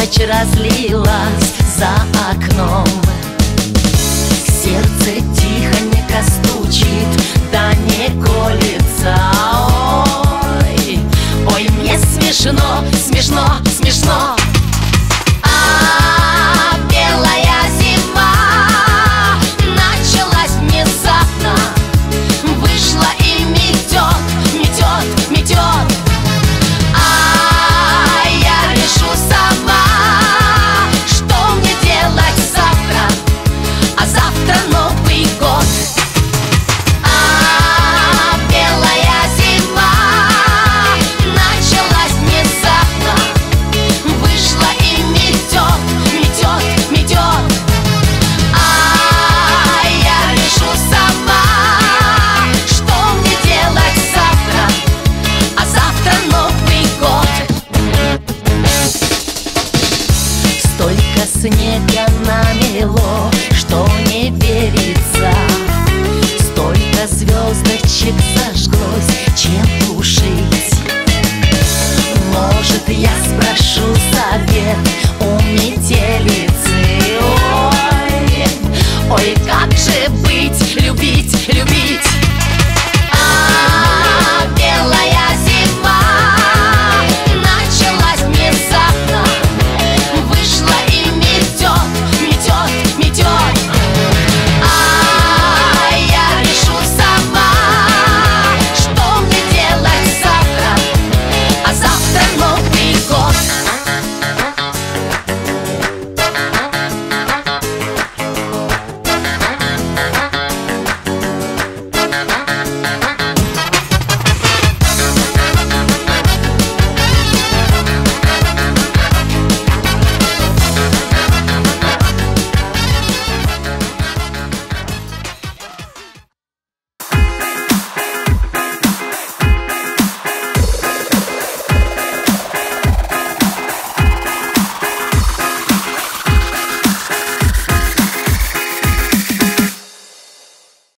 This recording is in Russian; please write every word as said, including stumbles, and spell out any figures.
ночь разлилась за окном. Сердце тихонько стучит, да не колется. Ой, ой, мне смешно, смешно, смешно. А белая зима началась внезапно, вышла и метет, метет, метет. А я решу сама, что мне делать завтра, а завтра Новый год. А белая зима началась внезапно, вышла и метет, метет, метет. А я решу сама, что мне делать завтра, а завтра Новый год. Столько снега намело, что не верится, столько звездочек зажглось, чем тушить. Может, я спрошу совет